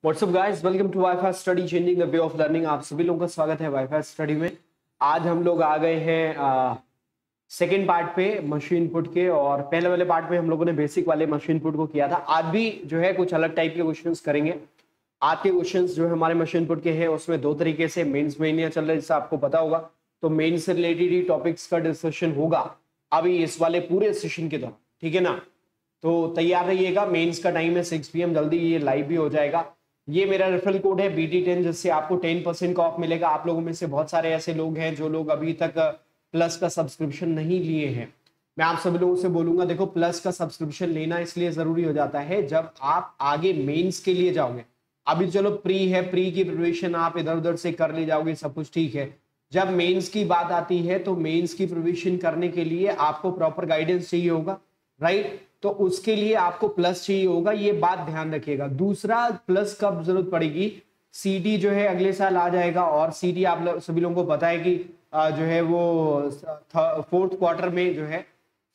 WhatsApp guys, welcome to WiFi study changing the way of learning. आप सभी लोगों का स्वागत है वाईफाई स्टडी में। आज हम लोग आ गए हैं सेकेंड पार्ट पे मशीन इनपुट के, और पहले वाले पार्ट में हम लोगों ने बेसिक वाले मशीन इनपुट को किया था। आज भी जो है कुछ अलग टाइप के क्वेश्चंस करेंगे। आज के क्वेश्चंस जो है हमारे मशीन इनपुट के हैं, उसमें दो तरीके से मेंस में चल रहा है, जैसा आपको पता होगा। तो मेंस से रिलेटेड ही टॉपिक्स का डिस्कशन होगा अभी इस वाले पूरे सेशन के दौरान, ठीक है ना। तो तैयार रहिएगा, मेंस का टाइम है 6 PM, जल्दी ये लाइव भी हो जाएगा। ये मेरा रेफरल कोड है BT10, जिससे आपको 10% का ऑफ मिलेगा। आप लोगों में से बहुत सारे ऐसे लोग हैं जो लोग अभी तक प्लस का सब्सक्रिप्शन नहीं लिए हैं। मैं आप सभी लोगों से बोलूंगा, देखो प्लस का सब्सक्रिप्शन लेना इसलिए जरूरी हो जाता है जब आप आगे मेंस के लिए जाओगे। अभी चलो प्री है, प्री की प्रिपरेशन आप इधर उधर से कर ले जाओगे, सब कुछ ठीक है। जब मेंस की बात आती है तो मेंस की प्रिपरेशन करने के लिए आपको प्रॉपर गाइडेंस चाहिए होगा, राइट। तो उसके लिए आपको प्लस चाहिए होगा, ये बात ध्यान रखिएगा। दूसरा, प्लस कब जरूरत पड़ेगी, CD जो है अगले साल आ जाएगा, और CD आप सभी लोगों को पता है कि जो है वो फोर्थ क्वार्टर में जो है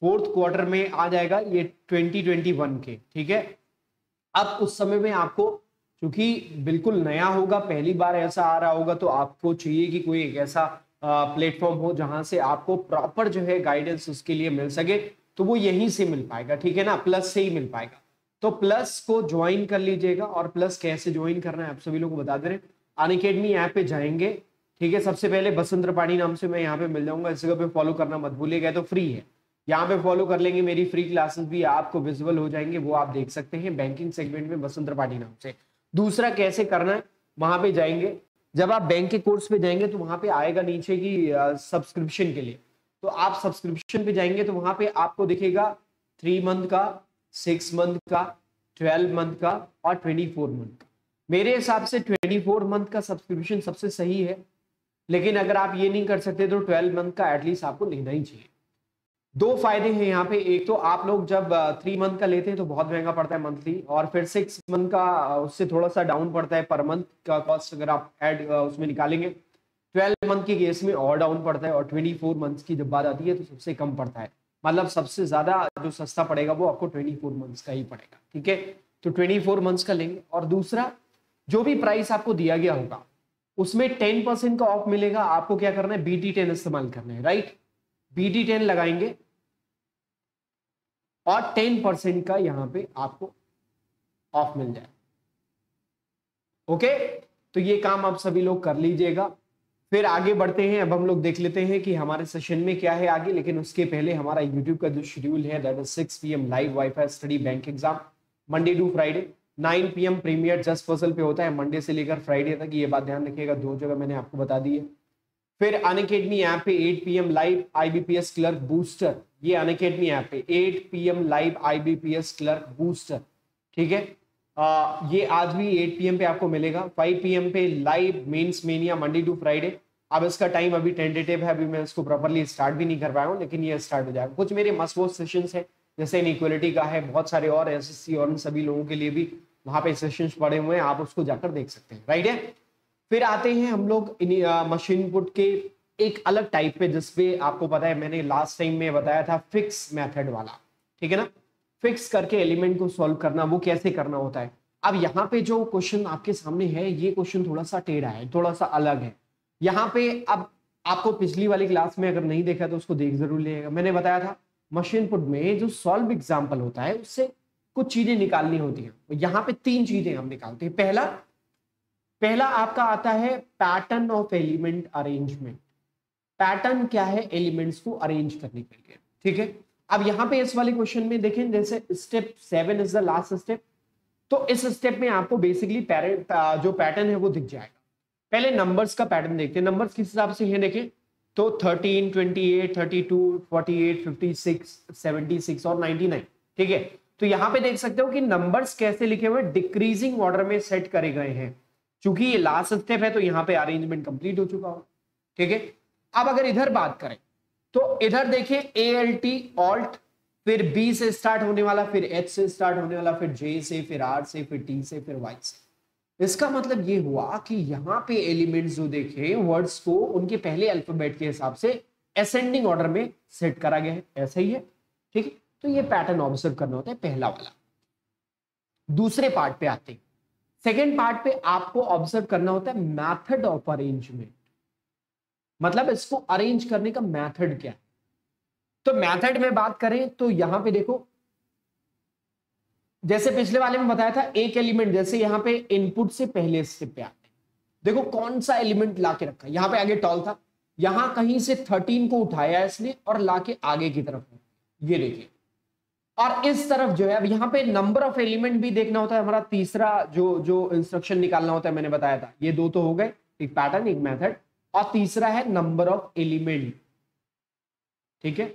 आ जाएगा, ये 2021 के, ठीक है। अब उस समय में आपको, क्योंकि बिल्कुल नया होगा, पहली बार ऐसा आ रहा होगा, तो आपको चाहिए कि कोई एक ऐसा प्लेटफॉर्म हो जहां से आपको प्रॉपर जो है गाइडेंस उसके लिए मिल सके। तो वो यहीं से मिल पाएगा, ठीक है ना, प्लस से ही मिल पाएगा। तो प्लस को ज्वाइन कर लीजिएगा। और प्लस कैसे ज्वाइन करना है आप सभी लोगों को बता दे रहे हैं। अनअकैडमी ऐप पे जाएंगे, ठीक है। सबसे पहले बसंत त्रिपाठी नाम से मैं यहाँ पे मिल जाऊंगा, इस जगह पे फॉलो करना मत भूलिएगा, तो फ्री है। यहाँ पे फॉलो कर लेंगे, मेरी फ्री क्लासेस भी आपको विजिबल हो जाएंगे, वो आप देख सकते हैं बैंकिंग सेगमेंट में बसंत त्रिपाठी नाम से। दूसरा कैसे करना है, वहां पे जाएंगे, जब आप बैंक के कोर्स पे जाएंगे तो वहां पे आएगा नीचे की सब्सक्रिप्शन के लिए। तो आप सब्सक्रिप्शन पे जाएंगे तो वहां पे आपको दिखेगा 3 मंथ का, 6 मंथ का, 12 मंथ का और 24 मंथ का। मेरे हिसाब से 24 मंथ का सब्सक्रिप्शन सबसे सही है, लेकिन अगर आप ये नहीं कर सकते तो 12 मंथ का एटलीस्ट आपको लेना ही चाहिए। दो फायदे हैं यहाँ पे। एक तो आप लोग जब 3 मंथ का लेते हैं तो बहुत महंगा पड़ता है मंथली, और फिर 6 मंथ का उससे थोड़ा सा डाउन पड़ता है पर मंथ का कॉस्ट, अगर आप ऐड उसमें निकालेंगे। 12 मंथ के केस में और डाउन पड़ता है, और 24 मंथ की जब बात आती है तो सबसे कम पड़ता है। मतलब सबसे ज्यादा जो सस्ता पड़ेगा वो आपको 24 मंथ्स का ही पड़ेगा, ठीक है। तो 24 मंथ्स का लेंगे। और दूसरा, जो भी प्राइस आपको दिया गया होगा उसमें 10% का ऑफ मिलेगा। आपको क्या करना है, BT10 इस्तेमाल करना है, राइट। BT10 लगाएंगे और 10% का यहां पे आपको ऑफ मिल जाए, ओके। तो ये काम आप सभी लोग कर लीजिएगा। फिर आगे बढ़ते हैं। अब हम लोग देख लेते हैं कि हमारे सेशन में क्या है आगे, लेकिन उसके पहले हमारा यूट्यूब का जो शेड्यूल है, that is 6 PM live WiFi study bank exam, Monday to Friday. 9 PM premiere just puzzle पे होता है, मंडे से लेकर फ्राइडे तक, ये बात ध्यान रखिएगा। 2 जगह मैंने आपको बता दी है। फिर अनअकैडमी ऐप पे 8 PM live IBPS clerk booster, ये अनअकैडमी ऐप पे 8 PM live IBPS clerk booster, ठीक है। ये आज भी 8 PM पे आपको मिलेगा। 5 PM पे live mains mania, Monday to Friday. अब इसका टाइम अभी टेंटेटिव है, अभी मैं इसको प्रॉपर्ली स्टार्ट भी नहीं कर पाया हूँ, लेकिन ये स्टार्ट हो जाएगा। कुछ मेरे मस्ट वॉच सेशंस है, जैसे इनइक्वालिटी का है, बहुत सारे और SSC और इन सभी लोगों के लिए भी वहां पे सेशंस पड़े हुए हैं, आप उसको जाकर देख सकते हैं, राइट है। फिर आते हैं हम लोग मशीन इनपुट के एक अलग टाइप पे, जिसपे आपको पता है मैंने लास्ट टाइम में बताया था फिक्स मेथड वाला, ठीक है ना। फिक्स करके एलिमेंट को सॉल्व करना, वो कैसे करना होता है। अब यहाँ पे जो क्वेश्चन आपके सामने है, ये क्वेश्चन थोड़ा सा टेढ़ा है, थोड़ा सा अलग है यहाँ पे। अब आपको पिछली वाली क्लास में अगर नहीं देखा तो उसको देख जरूर लिएगा। मैंने बताया था मशीन इनपुट में जो सॉल्व एग्जाम्पल होता है उससे कुछ चीजें निकालनी होती हैं। यहाँ पे 3 चीजें हम निकालते हैं। पहला आपका आता है pattern of element arrangement. Pattern क्या है, एलिमेंट्स को अरेंज करने के लिए, ठीक है। अब यहां पे इस वाले क्वेश्चन में देखें, जैसे step 7 is the last step. तो इस स्टेप में आपको बेसिकली जो पैटर्न है वो दिख जाएगा। पहले नंबर्स का पैटर्न देखते हैं। नंबर्स किस हिसाब से है देखें तो 13, 28, 32, 48, 56, 76 और 99, ठीक है। तो यहां पे देख सकते हो कि नंबर्स कैसे लिखे हुए, डिक्रीजिंग ऑर्डर में सेट करे गए हैं। चूंकि ये लास्ट स्टेप है तो यहां पे अरेंजमेंट कंप्लीट हो चुका होगा, ठीक है। अब अगर इधर बात करें तो इधर देखिए ALT ऑल्ट, फिर B से स्टार्ट होने वाला, फिर H से स्टार्ट होने वाला, फिर J से, फिर R से, फिर T से, फिर Y से। इसका मतलब ये हुआ कि यहां पे एलिमेंट्स जो देखे वर्ड्स को उनके पहले अल्फाबेट के हिसाब से असेंडिंग ऑर्डर में सेट करा गया है, ऐसा ही है, ठीक है। तो ये पैटर्न ऑब्जर्व करना होता है पहला वाला। दूसरे पार्ट पे आते हैं। सेकेंड पार्ट पे आपको ऑब्जर्व करना होता है मैथड ऑफ अरेंजमेंट, मतलब इसको अरेंज करने का मैथड क्या है। तो मैथड में बात करें तो यहां पे देखो, जैसे पिछले वाले में बताया था, एक एलिमेंट जैसे यहां पे इनपुट से पहले स्टेप पे आते हैं, देखो कौन सा एलिमेंट लाके रखा है। यहां पे आगे टॉल था, यहां कहीं से 13 को उठाया इसने और लाके आगे की तरफ, ये देखिए। और इस तरफ जो है, अब यहां पे नंबर ऑफ एलिमेंट भी देखना होता है। हमारा तीसरा जो जो इंस्ट्रक्शन निकालना होता है, मैंने बताया था, ये दो तो हो गए, एक पैटर्न एक मेथड, और तीसरा है नंबर ऑफ एलिमेंट, ठीक है,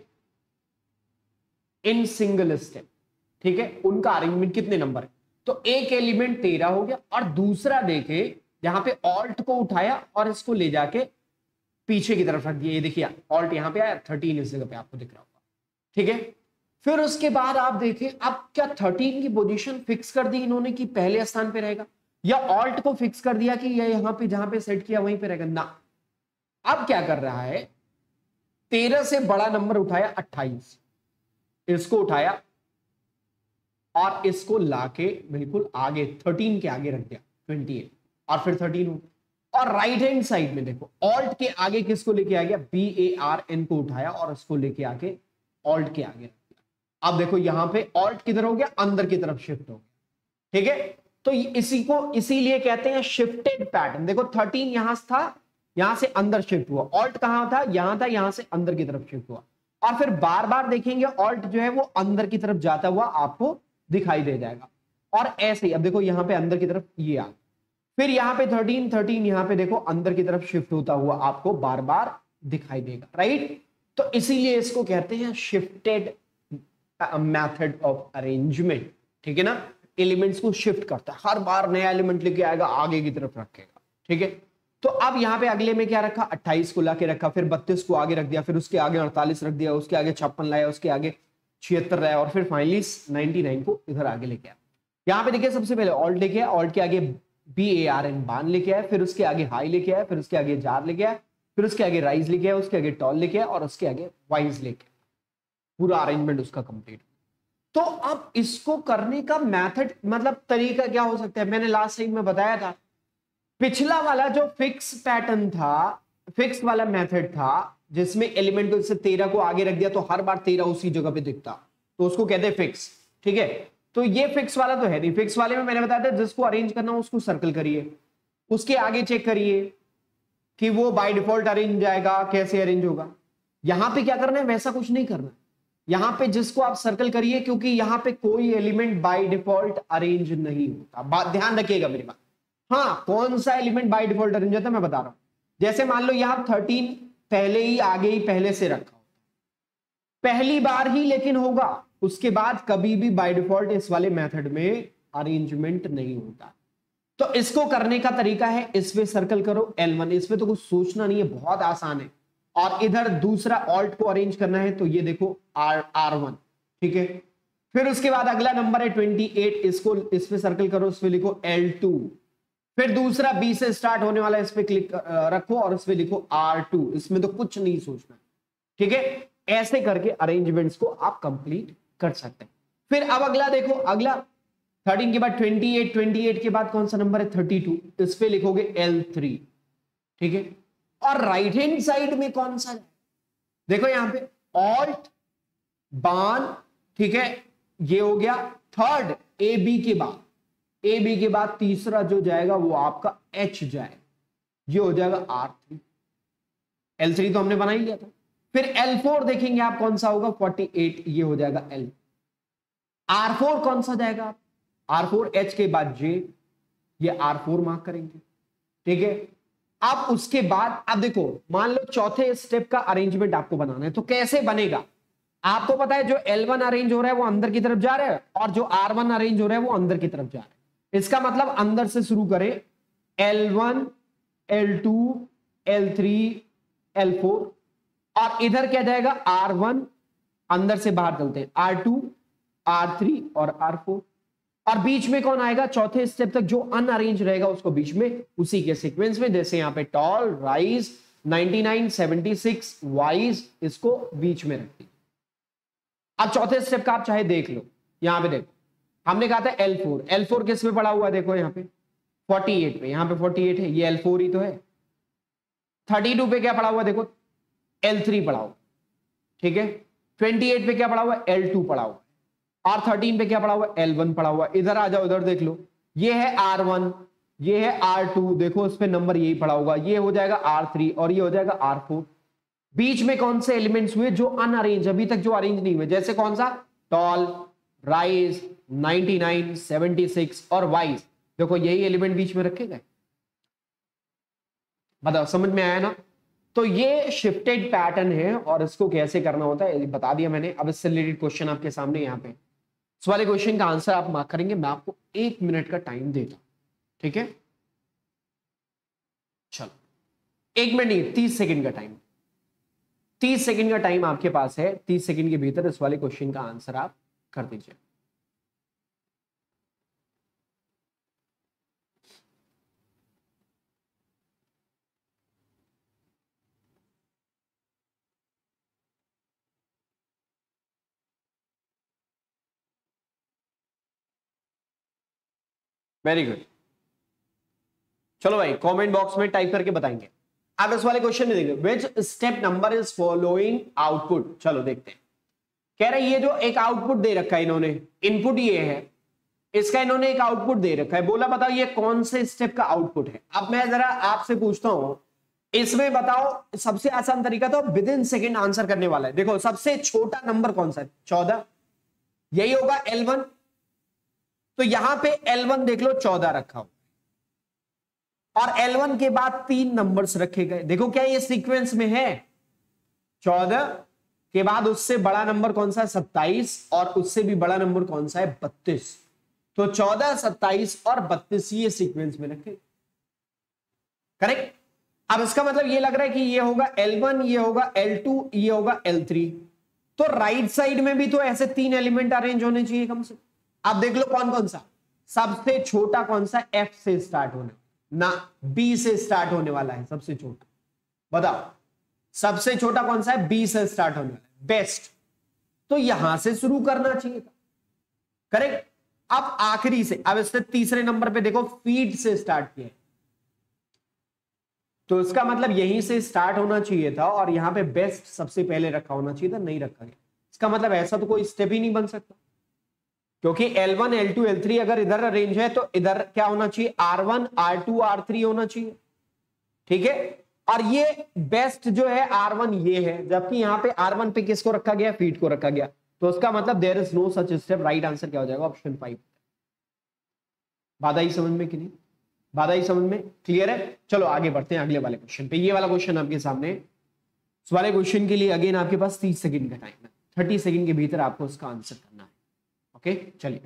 इन सिंगल स्टेप, ठीक है, उनका अरेंजमेंट कितने नंबर है। तो एक एलिमेंट 13 हो गया, और दूसरा देखे यहां पे ऑल्ट को उठाया और इसको ले जाके पीछे की तरफ रख दिया, ये देखिए ऑल्ट यहां पे आया, 13 इस जगह पे आपको दिख रहा होगा, ठीक है। फिर उसके बाद आप देखिए, अब क्या 13 की पोजीशन फिक्स कर दी इन्होंने कि पहले स्थान पे रहेगा, या ऑल्ट को फिक्स कर दिया कि ये यहां पे जहां पे सेट किया वहीं पे रहेगा ना। अब क्या कर रहा है, 13 से बड़ा नंबर उठाया 28, इसको उठाया और इसको लाके बिल्कुल आगे 13 के आगे रख दिया 28, और फिर 13 हो। और राइट हैंड साइड में देखो, ऑल्ट के आगे किसको लेके आ गया, BARN को उठाया और इसको लेके आके ऑल्ट के आगे रख दिया। अब देखो यहां पे ऑल्ट किधर हो गया, अंदर की तरफ शिफ्ट हो गया, ठीक है। तो इसी को इसीलिए कहते हैं शिफ्टेड पैटर्न। देखो 13 यहां था, यहां से अंदर शिफ्ट हुआ, ऑल्ट कहां था, यहां था, यहां से अंदर की तरफ शिफ्ट हुआ, और फिर बार बार देखेंगे ऑल्ट जो है वो अंदर की तरफ जाता हुआ आपको दिखाई दे जाएगा। और ऐसे ही अब देखो यहां पे अंदर की तरफ ये आ, फिर यहां पे 13 यहां पे देखो अंदर की तरफ शिफ्ट होता हुआ आपको बार बार दिखाई देगा, राइट। तो इसीलिए इसको कहते हैं शिफ्टेड मेथड ऑफ अरेंजमेंट, ठीक है ना। एलिमेंट्स को शिफ्ट करता है, हर बार नया एलिमेंट लेके आएगा, आगे की तरफ रखेगा, ठीक है। तो अब यहां पे अगले में क्या रखा, 28 को लाके रखा, फिर 32 को आगे रख दिया, फिर उसके आगे 48 रख दिया, उसके आगे 56 लाया, उसके आगे 76 लाया, और फिर फाइनली 99 को इधर आगे लेके आया। यहां पे देखिए सबसे पहले ऑल्ट लेके आया, ऑल्ट के आगे BARN बान लेके आया, फिर उसके आगे हाई लेके आया, फिर उसके आगे जार लेके आया, फिर उसके आगे राइज लेके आया, उसके आगे टॉल लेके आया, और उसके आगे वाइज लेके आया। पूरा अरेंजमेंट उसका कंप्लीट। तो अब इसको करने का मेथड मतलब तरीका क्या हो सकता है, मैंने लास्ट टाइम में बताया था, पिछला वाला जो फिक्स पैटर्न था, फिक्स वाला मेथड था, जिसमें एलिमेंट को 13 को आगे रख दिया तो हर बार 13 उसी जगह पे दिखता, तो उसको कहते हैं फिक्स, ठीक है। तो ये फिक्स वाला तो है नहीं। फिक्स वाले में मैंने बताया था जिसको अरेंज करना हो उसको सर्कल करिए, उसके आगे चेक करिए कि वो बाय डिफॉल्ट अरेंज जाएगा, कैसे अरेंज होगा। यहां पे क्या करना है, वैसा कुछ नहीं करना। यहां पे जिसको आप सर्कल करिए, क्योंकि यहां पे कोई एलिमेंट बाय डिफॉल्ट अरेंज नहीं होता, ध्यान रखिएगा मेरी बात। हाँ, कौन सा एलिमेंट बाय डिफॉल्ट अरेंज होता है मैं बता रहा हूं। जैसे मान लो यहां 13 पहले ही आगे ही पहले से रखा होता, पहली बार ही लेकिन होगा, उसके बाद कभी भी बाय डिफॉल्ट इस वाले मेथड में अरेंजमेंट नहीं होता। तो इसको करने का तरीका है, इस पे सर्कल करो L1, इसमें तो कुछ सोचना नहीं है, बहुत आसान है। और इधर दूसरा ऑल्ट को अरेंज करना है, तो ये देखो R1, ठीक है। फिर उसके बाद अगला नंबर है 28, इसको इस पे सर्कल करो, इस पे लिखो L2। फिर दूसरा B से स्टार्ट होने वाला, इस पे क्लिक रखो और इस पे लिखो R2, इसमें तो कुछ नहीं सोचना, ठीक है। ऐसे करके अरेंजमेंट्स को आप कंप्लीट कर सकते हैं। फिर अब अगला देखो, अगला 13 के बाद 28, 28 के बाद कौन सा नंबर है 32, इस पे लिखोगे L3, ठीक है। और राइट हैंड साइड में कौन सा है, देखो यहां पे ऑल्ट बान, ठीक है, ये हो गया थर्ड AB के बाद, AB के बाद तीसरा जो जाएगा वो आपका H जाएगा, ये हो जाएगा R3। L3 तो हमने बना ही लिया था। फिर L4 देखेंगे आप कौन सा होगा 48, ये हो जाएगा L। R4 कौन सा जाएगा, R4 H के बाद J, ये R4 मार्क करेंगे, ठीक है। अब उसके बाद अब देखो, मान लो चौथे स्टेप का अरेंजमेंट आपको बनाना है, तो कैसे बनेगा। आपको पता है जो L1 अरेंज हो रहा है वो अंदर की तरफ जा रहा है, और जो R1 अरेंज हो रहा है वो अंदर की तरफ जा रहा है। इसका मतलब अंदर से शुरू करें, L1, L2, L3, L4, और इधर क्या जाएगा R1, अंदर से बाहर चलते हैं R2, R3 और R4, और बीच में कौन आएगा, चौथे स्टेप तक जो अनअरेंज रहेगा उसको बीच में उसी के सीक्वेंस में, जैसे यहां पे टॉल, राइज, 99, 76, वाइज, इसको बीच में रखिए। अब चौथे स्टेप का आप चाहे देख लो, यहां पे देखो, हमने कहा था L4, L4 किस में पड़ा हुआ है, देखो यहां पे 48 पे, यहां पे 48 है, ये L4 ही तो है। 32 पे क्या पड़ा हुआ देखो, L3 पड़ा हुआ, ठीक है। 28 पे क्या पड़ा हुआ, L2 पड़ा हुआ, और 13 पे क्या पड़ा हुआ, L1 पड़ा हुआ। इधर आ जाओ, इधर देख लो, ये है R1, ये है R2, देखो उस पे नंबर यही पड़ा होगा, ये हो जाएगा R3 और ये हो जाएगा R4। बीच में कौन से एलिमेंट्स हुए जो अनअरेंज, अभी तक जो अरेंज नहीं हुए, जैसे कौन सा, टॉल, राइज, 99, 76 और वाइज, देखो यही एलिमेंट बीच में रखे गए। बताओ समझ में आया ना। तो ये शिफ्टेड पैटर्न है और इसको कैसे करना होता है बता दिया मैंने। अब इससे रिलेटेड क्वेश्चन आपके सामने यहाँ पे, इस वाले क्वेश्चन का आंसर आप मार्क करेंगे, मैं आपको 1 मिनट का टाइम देता हूं, ठीक है। चलो 1 मिनट नहीं, 30 सेकंड का टाइम, 30 सेकंड का टाइम आपके पास है। 30 सेकंड के भीतर इस वाले क्वेश्चन का आंसर आप कर दीजिए। Very good. चलो भाई कमेंट बॉक्स में टाइप करके बताएंगे। आप इस वाले क्वेश्चन में देखिए, which step number is following output. चलो देखते हैं। कह रहे ये जो एक आउटपुट दे रखा है इन्होंने, इनपुट ये है, इसका इन्होंने एक आउटपुट दे रखा है, बोला बताओ ये कौन से स्टेप का आउटपुट है। अब मैं जरा आपसे पूछता हूं, इसमें बताओ सबसे आसान तरीका तो विद इन सेकेंड आंसर करने वाला है। देखो सबसे छोटा नंबर कौन सा है, 14, यही होगा L1। तो यहां पे L1 देख लो 14 रखा हो, और L1 के बाद 3 नंबर्स रखे गए। देखो क्या ये सीक्वेंस में है, 14 के बाद उससे बड़ा नंबर कौन सा है, 27, और उससे भी बड़ा नंबर कौन सा है, 32। तो 14, 27 और 32 ये सीक्वेंस में रखे, करेक्ट। अब इसका मतलब ये लग रहा है कि ये होगा L1, ये होगा L2, ये होगा L3। तो राइट साइड में भी तो ऐसे 3 एलिमेंट अरेंज होने चाहिए कम से। अब देख लो कौन कौन सा, सबसे छोटा कौन सा, F से स्टार्ट होना ना, B से स्टार्ट होने वाला है सबसे छोटा। बताओ सबसे छोटा कौन सा है, B से स्टार्ट होने वाला है, बेस्ट। तो यहां से शुरू करना चाहिए था, करेक्ट। अब आखिरी से, अब इससे तीसरे नंबर पे देखो फीड से स्टार्ट किया, तो इसका मतलब यहीं से स्टार्ट होना चाहिए था, और यहां पे बेस्ट सबसे पहले रखा होना चाहिए था, नहीं रखा गया। इसका मतलब ऐसा तो कोई स्टेप ही नहीं बन सकता, क्योंकि L1, L2, L3 अगर इधर अरेंज है तो इधर क्या होना चाहिए, R1, R2, R3 होना चाहिए, ठीक है। और ये बेस्ट जो है R1 ये है, जबकि यहां पे R1 पे किसको रखा गया, फीड को रखा गया। तो उसका मतलब there is no such step. Right answer क्या हो जाएगा, ऑप्शन 5। बात आई समझ में कि नहीं, बात आई समझ में, क्लियर है। चलो आगे बढ़ते हैं अगले वाले क्वेश्चन पे। ये वाला क्वेश्चन आपके सामने, इस वाले क्वेश्चन के लिए अगेन आपके पास 30 सेकंड का टाइम है, 30 सेकंड के भीतर आपको उसका आंसर करना है, ओके। चलिए,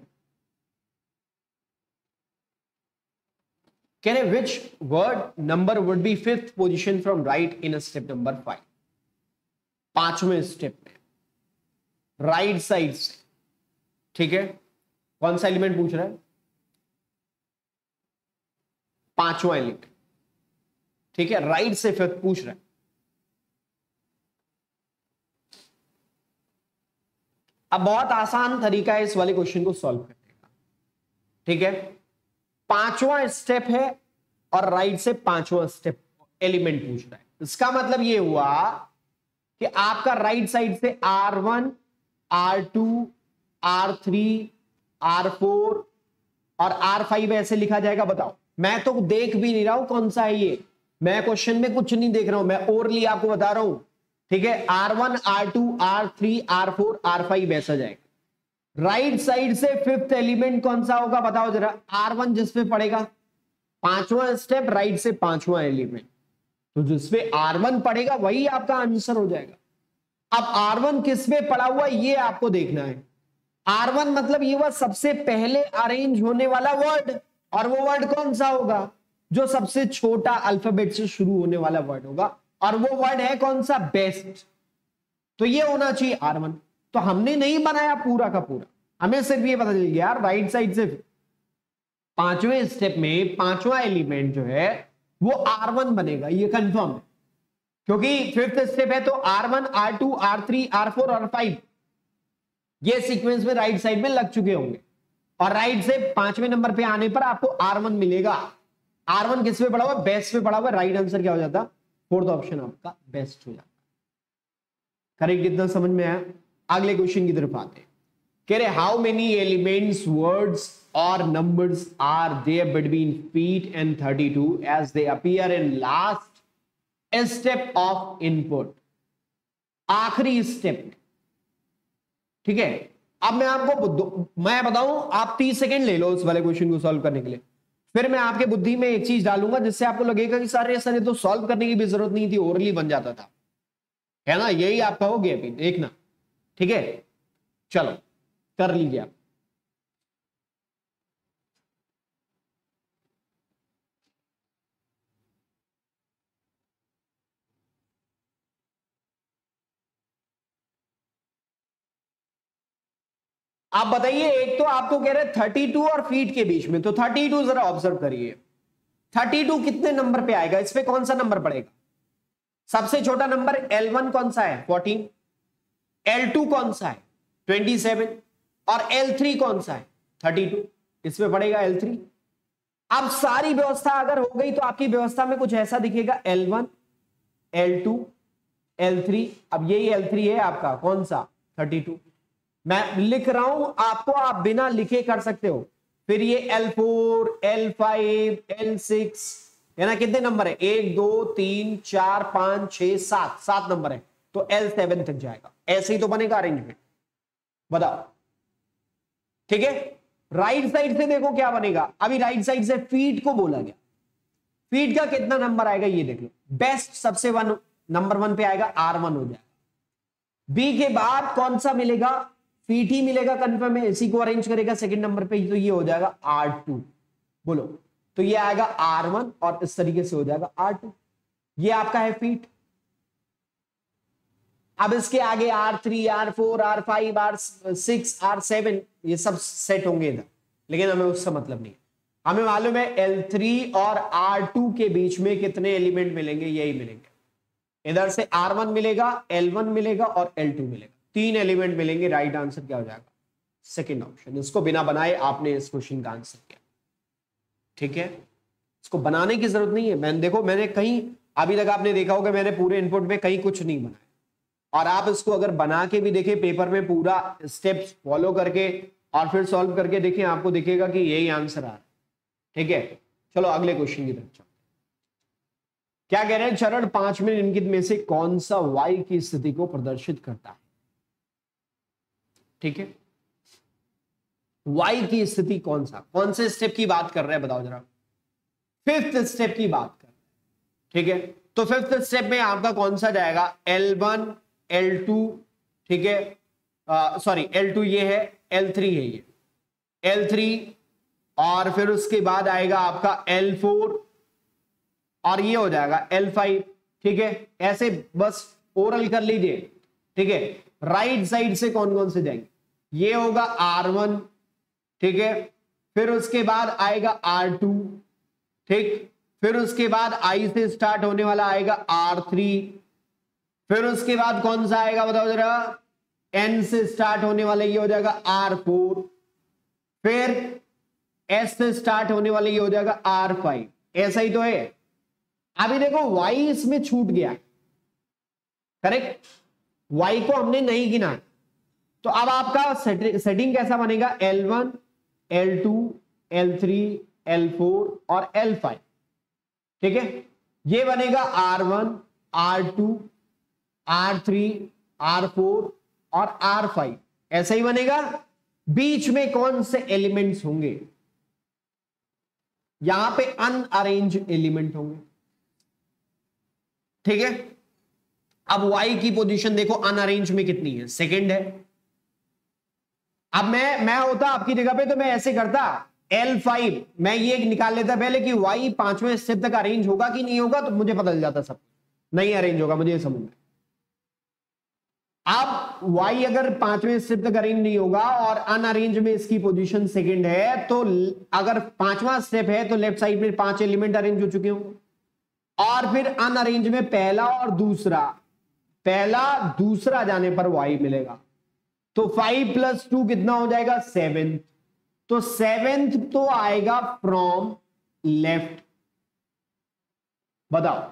कह रहे which word number would be 5th position from right in step number 5। 5वें स्टेप में राइट साइड से, ठीक है। कौन सा एलिमेंट पूछ रहा है, 5वां एलिमेंट, ठीक है। राइट से 5th पूछ रहा है। अब बहुत आसान तरीका है इस वाले क्वेश्चन को सॉल्व करने का, ठीक है। 5वां स्टेप है और राइट से 5वां स्टेप एलिमेंट पूछ रहा है। इसका मतलब ये हुआ कि आपका राइट साइड से R1, R2, R3, R4 और R5 ऐसे लिखा जाएगा। बताओ, मैं तो देख भी नहीं रहा हूं कौन सा है ये, मैं क्वेश्चन में कुछ नहीं देख रहा हूं, मैं ओरली आपको बता रहा हूं, ठीक है। R1, R2, R3, R4, R5 ऐसा जाएगा। राइट साइड से 5th एलिमेंट कौन सा होगा, बताओ जरा। R1 जिसपे पड़ेगा, 5वां स्टेप, राइट से 5वां एलिमेंट, तो जिसपे R1 पड़ेगा वही आपका आंसर हो जाएगा। अब R1 किस पे पड़ा हुआ ये आपको देखना है। R1 मतलब ये वह सबसे पहले अरेंज होने वाला वर्ड, और वो वर्ड कौन सा होगा, जो सबसे छोटा अल्फाबेट से शुरू होने वाला वर्ड होगा, और वो वर्ड है कौन सा, बेस्ट। तो ये होना चाहिए R1। तो हमने नहीं बनाया पूरा का पूरा, हमें सिर्फ ये पता चल गया यार राइट साइड से 5वें स्टेप में 5वां एलिमेंट जो है वो R1 बनेगा, ये कंफर्म है, क्योंकि 5th स्टेप है तो R1, R2, R3, R4 और 5 ये सीक्वेंस में राइट साइड में लग चुके होंगे, और राइट से 5वें नंबर पे आने पर आपको R1 मिलेगा। R1 किस पे पड़ा हुआ, बेस्ट पे पड़ा हुआ, राइट आंसर क्या हो जाता, फोर्थ ऑप्शन आपका बेस्ट हो जाता। करेक्ट, इतना समझ में आया। अगले क्वेश्चन की तरफ आते हैं। कह रहे हाउ मेनी एलिमेंट्स, वर्ड्स और numbers are there between feet and 32 as they appear in last step of input, आखिरी स्टेप। ठीक है, अब मैं बताऊं, आप 30 सेकेंड ले लो उस वाले क्वेश्चन को सॉल्व करने के लिए, फिर मैं आपके बुद्धि में एक चीज डालूंगा जिससे आपको लगेगा कि सारे सारे तो सॉल्व करने की भी जरूरत नहीं थी, ओरली बन जाता था, है ना, यही आप कहोगे अभी देखना। ठीक है, चलो कर लीजिए आप। आप बताइए, एक तो आपको कह रहे 32 और फीट के बीच में, तो 32 जरा ऑब्जर्व करिए, 32 कितने नंबर पे आएगा, इस पे कौन सा नंबर पड़ेगा, सबसे छोटा नंबर L1 कौन सा है 14, L2 कौन सा है 27 और L3 कौन सा है 32, इसमें पड़ेगा L3। अब सारी व्यवस्था अगर हो गई तो आपकी व्यवस्था में कुछ ऐसा दिखेगा, L1 L2 L3, अब यही L3 है आपका कौन सा 32, मैं लिख रहा हूं आपको, आप बिना लिखे कर सकते हो। फिर ये L4 L5 L6 है ना, कितने नंबर है 1 2 3 4 5 6 7, 7 नंबर है, तो L7 तक जाएगा, ऐसे ही तो बनेगा अरेंजमेंट, बताओ। ठीक है, राइट साइड से देखो क्या बनेगा, अभी राइट साइड से फीट को बोला गया, फीट का कितना नंबर आएगा ये देख लो, बेस्ट सबसे नंबर 1 पे आएगा, R1 हो जाएगा। बी के बाद कौन सा मिलेगा, फीट ही मिलेगा कंफर्म है, इसी को अरेंज करेगा सेकंड नंबर पे, तो ये हो जाएगा R2, बोलो, तो ये आएगा R1 और इस तरीके से हो जाएगा R2, ये आपका है फीट। अब इसके आगे R3 R4 R5 R6 R7 ये सब सेट होंगे इधर, लेकिन हमें उसका मतलब नहीं है, हमें मालूम है L3 और R2 के बीच में कितने एलिमेंट मिलेंगे, यही मिलेंगे, इधर से R1 मिलेगा, L1 मिलेगा और L2 मिलेगा, 3 एलिमेंट मिलेंगे, राइट आंसर क्या हो जाएगा सेकंड ऑप्शन। इसको बिना बनाए आपने इस क्वेश्चन का आंसर किया, ठीक है, इसको बनाने की जरूरत नहीं है। मैंने कहीं अभी तक आपने देखा होगा मैंने पूरे इनपुट में कहीं कुछ नहीं बनाया, और आप इसको अगर बना के भी देखें पेपर में पूरा स्टेप्स फॉलो करके और फिर सॉल्व करके देखें, आपको दिखेगा कि यही आंसर आ रहा है। ठीक है, चलो अगले क्वेश्चन की तरफ चलो। क्या कह रहे हैं, चरण 5 में निम्नलिखित में से कौन सा y की स्थिति को प्रदर्शित करता है। ठीक है, y की स्थिति कौन से स्टेप की बात कर रहे हैं बताओ जरा, फिफ्थ स्टेप की बात कर रहे हैं। ठीक है, तो फिफ्थ स्टेप में आपका कौन सा जाएगा, L1 L2, ठीक है, सॉरी L2 ये है, L3 है ये, L3 और फिर उसके बाद आएगा आपका L4 और ये हो जाएगा L5। ठीक है, ऐसे बस ओरल कर लीजिए। ठीक है, राइट साइड से कौन कौन से जाएंगे, ये होगा R1, ठीक है, फिर उसके बाद आएगा R2, ठीक, फिर उसके बाद I से स्टार्ट होने वाला आएगा R3, फिर उसके बाद कौन सा आएगा बताओ जरा, N से स्टार्ट होने वाला ये हो जाएगा R4, फिर S से स्टार्ट होने वाला ये हो जाएगा R5, ऐसा ही तो है। अभी देखो Y इसमें छूट गया, करेक्ट, Y को हमने नहीं गिना, तो अब आपका सेटिंग कैसा बनेगा, L1 L2 L3 L4 और L5। ठीक है, ये बनेगा R1 R2 R3 R4 और R5, ऐसा ही बनेगा। बीच में कौन से एलिमेंट्स होंगे, यहां पे अनअरेंज एलिमेंट होंगे। ठीक है, अब Y की पोजीशन देखो अनअरेंज में कितनी है, सेकंड है। अब मैं होता आपकी जगह पे तो मैं ऐसे करता, L5 मैं ये निकाल लेता पहले कि Y 5वें स्टेप तक अरेंज होगा कि नहीं होगा, तो मुझे पता चल जाता सब नहीं अरेंज होगा, मुझे समझ में। अब Y अगर 5वें स्टेप तक अरेंज नहीं होगा और अनअरेंज में इसकी पोजीशन सेकंड है, तो अगर 5वां स्टेप है तो लेफ्ट साइड में 5 एलिमेंट अरेंज हो चुके होंगे, और फिर अनअरेंज में पहला और दूसरा जाने पर Y मिलेगा, तो 5 + 2 कितना हो जाएगा 7, तो 7th तो आएगा फ्रॉम लेफ्ट, बताओ,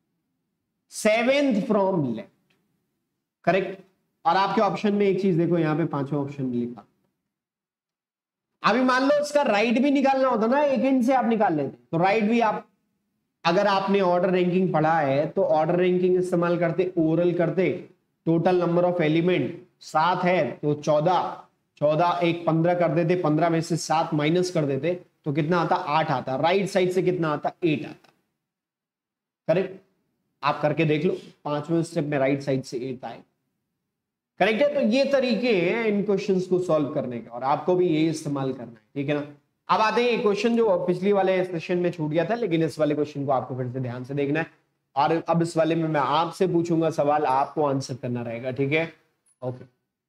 7th फ्रॉम लेफ्ट, करेक्ट। और आपके ऑप्शन में एक चीज देखो, यहां पे 5वां ऑप्शन में लिखा, अभी मान लो इसका राइट भी निकालना होता ना, एक एंड से आप निकाल लेते, तो राइट भी आप, अगर आपने ऑर्डर रैंकिंग पढ़ा है तो ऑर्डर रैंकिंग इस्तेमाल करते, ओरल करते, टोटल नंबर ऑफ एलिमेंट 7 है तो 14 एक 15 कर देते, 15 में से 7 माइनस कर देते तो कितना आता, 8 आता। राइट साइड से कितना आता, 8 आता, करेक्ट। आप करके देख लो, 5वें स्टेप में राइट साइड से 8 आए, करेक्ट है। तो ये तरीके हैं इन क्वेश्चंस को सॉल्व करने के, और आपको भी ये इस्तेमाल करना है, ठीक है ना। अब आते हैं क्वेश्चन जो पिछली वाले सेशन में छूट गया था, लेकिन इस वाले क्वेश्चन को आपको फिर से ध्यान से देखना है, और अब इस वाले में मैं आपसे पूछूंगा सवाल, आपको आंसर करना रहेगा, ठीक है। ओके,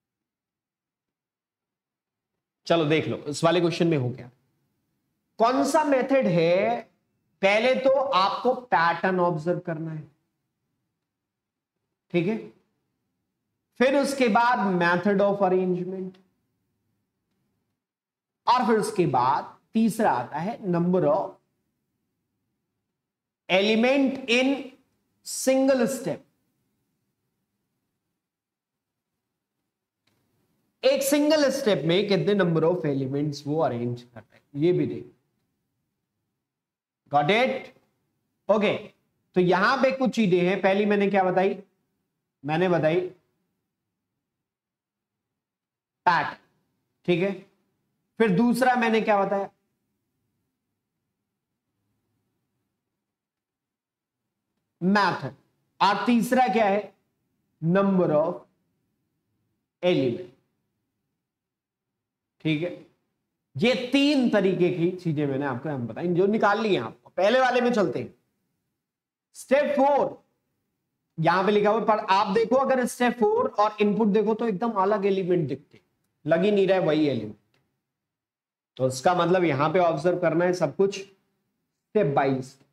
चलो देख लो इस वाले क्वेश्चन में हो क्या, कौन सा मेथड है। पहले तो आपको पैटर्न ऑब्जर्व करना है, ठीक है। फिर उसके बाद मेथड ऑफ अरेंजमेंट, और फिर उसके बाद तीसरा आता है number of element in single step. एक सिंगल स्टेप में कितने नंबर ऑफ एलिमेंट्स वो अरेंज कर रहे हैं, ये भी देख, गॉट इट, ओके। तो यहां पे कुछ चीजें हैं, पहली मैंने क्या बताई, मैंने बताई पैटर्न, ठीक है। फिर दूसरा मैंने क्या बताया, मैथड, और तीसरा क्या है, नंबर ऑफ एलिमेंट, ठीक है। ये 3 तरीके की चीजें मैंने आपको हम बताई, जो निकाल ली हैं आपको। पहले वाले में चलते हैं, स्टेप 4 यहां पे लिखा हुआ, पर आप देखो अगर स्टेप 4 और इनपुट देखो तो एकदम अलग एलिमेंट दिखते, लग ही नहीं रहा है वही एलिमेंट, तो इसका मतलब यहां पे ऑब्जर्व करना है सब कुछ स्टेप बाय स्टेप।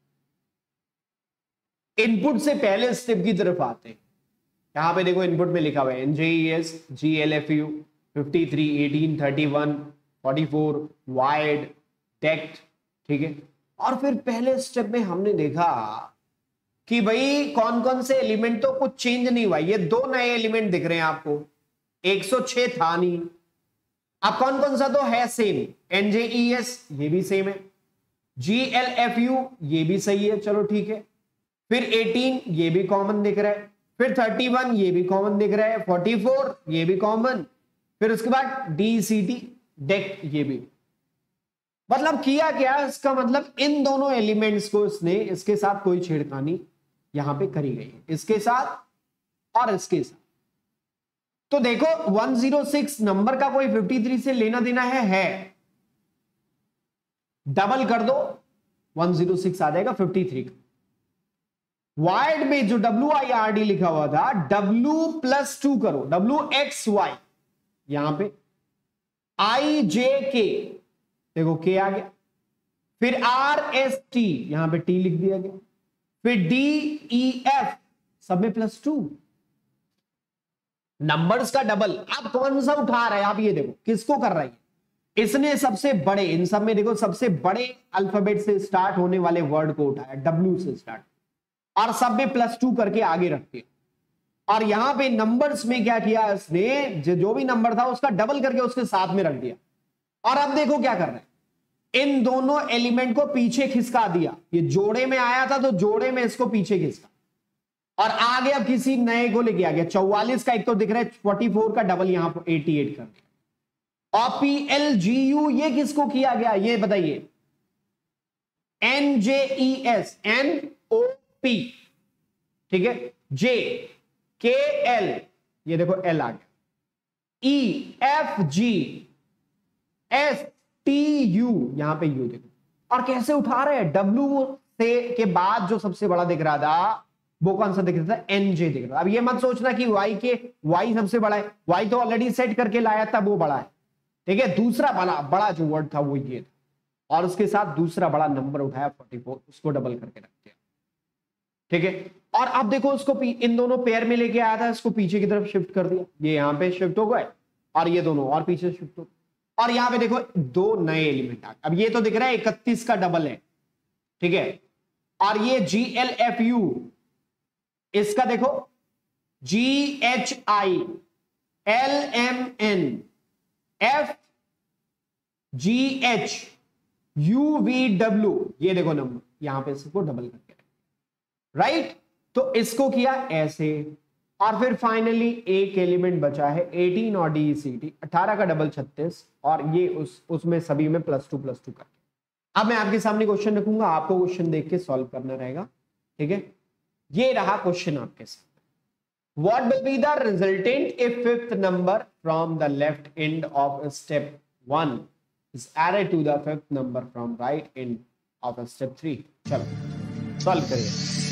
इनपुट से पहले स्टेप की तरफ आते हैं, यहां पे देखो इनपुट में लिखा हुआ है NJES GLFU 53 18 31 44 वाइड टेक्ट, ठीक है। और फिर पहले स्टेप में हमने देखा कि भाई कौन कौन से एलिमेंट, तो कुछ चेंज नहीं हुआ, ये 2 नए एलिमेंट दिख रहे हैं आपको, 106 था नहीं, अब कौन कौन सा तो है सेम, NJES ये भी सेम है, GLFU ये भी सही है, चलो ठीक है। फिर 18 ये भी कॉमन दिख रहा है, फिर 31 ये भी कॉमन दिख रहा है, 44 ये भी कॉमन, फिर उसके बाद DCT डेक्ट ये भी। मतलब किया क्या, इसका मतलब इन दोनों एलिमेंट्स को इसने, इसके साथ कोई छेड़खानी यहां पे करी गई है, इसके साथ और इसके साथ। तो देखो 106 नंबर का कोई 53 से लेना देना है, डबल कर दो 106 आ जाएगा 53 का। वाइड में जो WIRD लिखा हुआ था, W+2 करो, WXY, यहां पे IJK, देखो K आ गया, फिर RST यहां पे T लिख दिया गया, फिर DEF सब में +2, नंबर्स का डबल। अब कौन सा उठा रहा है, आप ये देखो किसको कर रहा है, इसने सबसे बड़े, इन सब में देखो सबसे बड़े अल्फाबेट से स्टार्ट होने वाले वर्ड को उठाया, W से स्टार्ट, और सब में +2 करके आगे रखते। और यहां पे नंबर्स में क्या किया इसने, जो भी नंबर था उसका डबल करके उसके साथ में रख दिया। और अब देखो क्या कर रहे हैं, इन दोनों एलिमेंट को पीछे खिसका दिया, ये जोड़े में आया था तो जोड़े में इसको पीछे खिसका, और आगे अब किसी नए को लेके आ गया। 44 का एक तो दिख रहा है, 44 का डबल यहां पर 88 कर दिया। और PLGU ये किसको किया गया, ये बताइए, NJES NOP, ठीक है, JKL ये देखो L आ गया, EFG STU यहां पे U देखो, और कैसे उठा रहे हैं, W से के बाद जो सबसे बड़ा दिख रहा था वो कौन सा दिख रहा था, NJ दिख रहा था। अब ये मत सोचना कि Y सबसे बड़ा है, Y तो ऑलरेडी सेट करके लाया था, वो बड़ा है, ठीक है। दूसरा बड़ा जो वर्ड था वो ये था, और उसके साथ दूसरा बड़ा नंबर उठाया 44, उसको डबल करके रख दिया, ठीक है। और अब देखो उसको इन दोनों पेयर में लेके आया था, इसको पीछे की तरफ शिफ्ट कर दिया, ये यहां पे शिफ्ट हो गए, और ये दोनों और पीछे शिफ्ट हो, और यहां पे देखो 2 नए एलिमेंट आ गए। अब ये तो दिख रहा है 31 का डबल है, ठीक है, और ये GLFU, इसका देखो GHILMNFGHUVW, ये देखो नंबर यहां पे इसको डबल करके, राइट। तो इसको किया ऐसे, और फिर फाइनली एक एलिमेंट बचा है 18 और DECT 18 का डबल 36, और ये उसमें सभी में +2 +2 करके। अब मैं आपके सामने क्वेश्चन रखूंगा, आपको क्वेश्चन देख के सॉल्व करना रहेगा, ठीक है। ये रहा क्वेश्चन आपके सामने। What will be the resultant if fifth number from the left end of step 1 is added to the fifth number from right end of step 3? चलो सॉल्व करिए।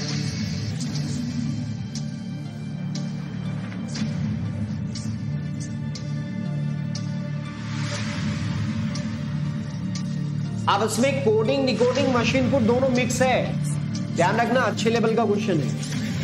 अब इसमें कोडिंग डिकोडिंग मशीन कोड दोनों mix है, ध्यान रखना, अच्छे level का क्वेश्चन है।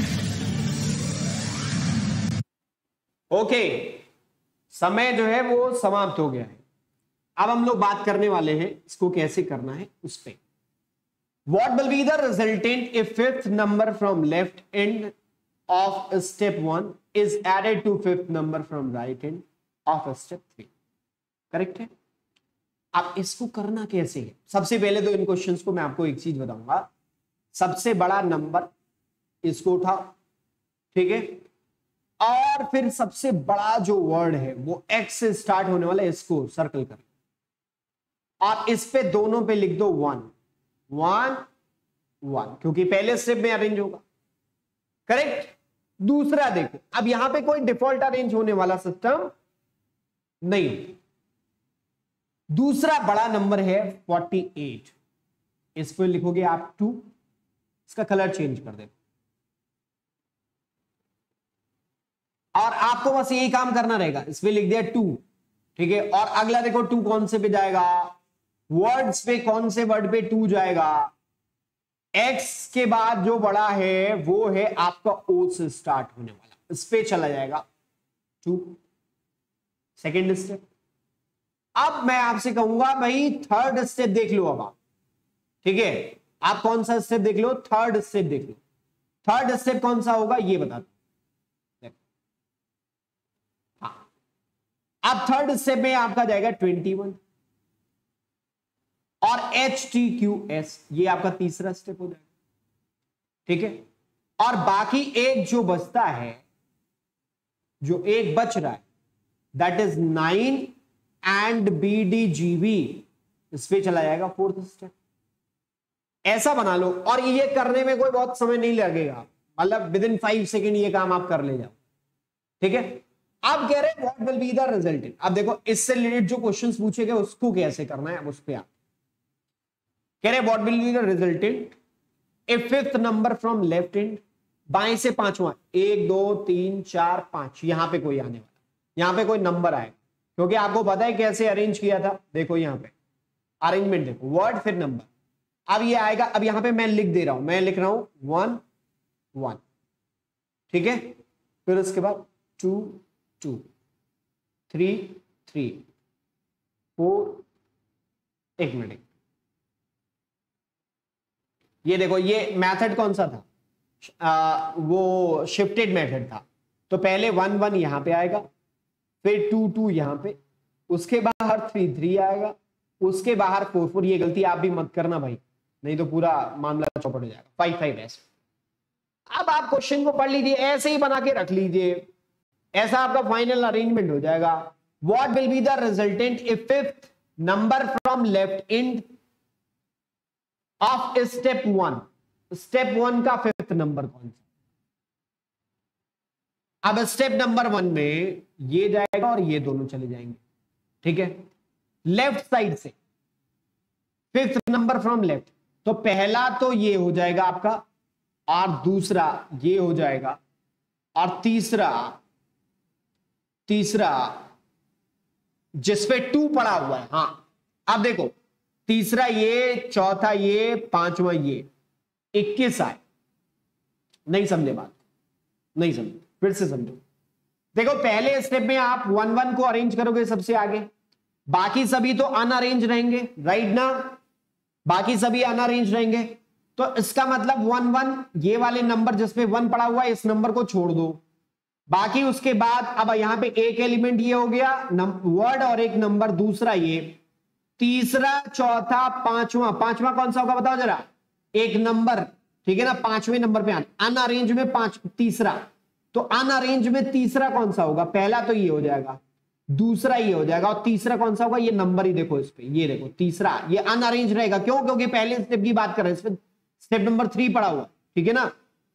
ओके, समय जो है वो समाप्त हो गया है। अब हम लोग बात करने वाले हैं इसको कैसे करना है उस पे। What will be the resultant if fifth number from left end of step 1 is added to fifth number from right end of step 3? Correct है। अब इसको करना कैसे है? सबसे पहले तो इन क्वेश्चंस को मैं आपको एक चीज बताऊंगा, सबसे बड़ा नंबर इसको उठाओ, ठीक है, और फिर सबसे बड़ा जो वर्ड है वो X से स्टार्ट होने वाला है, इसको सर्कल कर, और इस पे दोनों पे लिख दो 1 1 1, क्योंकि पहले स्टेप में अरेंज होगा, करेक्ट। दूसरा देखो, अब यहां पे कोई डिफॉल्ट अरेंज होने वाला सिस्टम नहीं, दूसरा बड़ा नंबर है 48, इस पे लिखोगे आप 2, इसका कलर चेंज कर दे, और आपको बस यही काम करना रहेगा, इसमें लिख दिया 2, ठीक है। और अगला देखो 2 कौन से पे जाएगा, वर्ड्स पे, कौन से वर्ड पे 2 जाएगा, एक्स के बाद जो बड़ा है वो है आपका ओ से स्टार्ट होने वाला, इस पे चला जाएगा 2, सेकेंड स्टेप। अब मैं आपसे कहूंगा भाई थर्ड स्टेप देख लो अब आप, ठीक है, आप कौन सा स्टेप देख लो, थर्ड स्टेप देख लो। थर्ड स्टेप कौन सा होगा ये बता दो। अब थर्ड स्टेप में आपका जाएगा 21, और HTQS, ये आपका तीसरा स्टेप हो जाएगा, ठीक है। और बाकी एक जो बचता है, जो एक बच रहा है, दैट इज 9 एंड BDGB, इस पे चला जाएगा फोर्थ स्टेप। ऐसा बना लो, और ये करने में कोई बहुत समय नहीं लगेगा, मतलब विद इन 5 सेकेंड ये काम आप कर ले जाओ, ठीक है। अब कह रहे हैं what will be the resultant. अब देखो इससे रिलेटेड जो क्वेश्चंस पूछे गए उसको कैसे करना है, उस पे आप कह रहे हैं what will be the resultant if fifth number from left end, बाएं से पांचवा, 1 2 3 4 5, यहां पे कोई आने वाला, यहां पे कोई नंबर आए, क्योंकि आपको पता है कैसे अरेंज किया था। देखो यहां पे अरेंजमेंट देखो, वर्ड फिर नंबर, अब ये आएगा। अब यहां पे मैं लिख दे रहा हूं, मैं लिख रहा हूं 1 1, ठीक है, फिर उसके बाद 2 2 3 3 4, एक मिनट, ये देखो ये मेथड कौन सा था, वो शिफ्टेड मेथड था। तो पहले 1 1 यहां पे आएगा, फिर 2 2 यहां पे, उसके बाहर 3 3 आएगा, उसके बाहर 4 4, ये गलती आप भी मत करना भाई, नहीं तो पूरा मामला चौपट हो जाएगा, 5 5 ऐसे। अब आप क्वेश्चन को पढ़ लीजिए, ऐसे ही बना के रख लीजिए, ऐसा आपका फाइनल अरेंजमेंट हो जाएगा। What will be the resultant if fifth number from left end of step 1, step 1 का फिफ्थ नंबर कौन सा। अब स्टेप नंबर 1 में ये जाएगा और ये दोनों चले जाएंगे, ठीक है, लेफ्ट साइड से फिफ्थ नंबर फ्रॉम लेफ्ट। तो पहला तो ये हो जाएगा आपका, और दूसरा ये हो जाएगा, और तीसरा जिसपे 2 पड़ा हुआ है, हाँ अब देखो तीसरा ये, चौथा ये, पांचवा ये, 21 आए। नहीं समझे बात, नहीं समझे, फिर से समझो। देखो पहले स्टेप में आप 1 1 को अरेंज करोगे सबसे आगे, बाकी सभी तो अनअरेंज रहेंगे, राइट ना, बाकी सभी अनअरेंज रहेंगे। तो इसका मतलब 1 1, ये वाले नंबर जिसपे 1 पड़ा हुआ है इस नंबर को छोड़ दो, बाकी उसके बाद अब यहां पे एक एलिमेंट ये हो गया वर्ड और एक नंबर दूसरा, ये तीसरा, चौथा, पांचवा। पांचवा कौन सा होगा बताओ जरा, एक नंबर, ठीक है ना, पांचवें नंबर पे अनअरेंज में तीसरा, तो अनअरेंज में तीसरा कौन सा होगा, पहला तो ये हो जाएगा, दूसरा ये हो जाएगा, और तीसरा कौन सा होगा, ये नंबर ही देखो इस पे, ये देखो तीसरा, ये अनअरेंज रहेगा। क्यों? क्योंकि पहले स्टेप की बात कर रहे हैं, इसमें स्टेप नंबर 3 पड़ा हुआ, ठीक है ना।